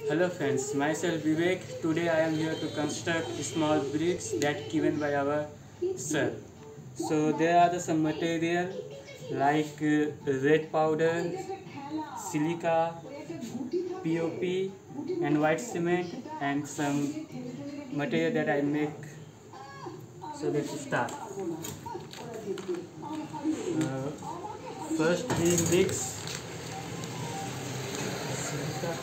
Hello friends, myself Vivek. Today I am here to construct small bricks that given by our sir. So there are some material like red powder, silica, POP and white cement and some material that I make. So let's start. Uh, First we mix silica.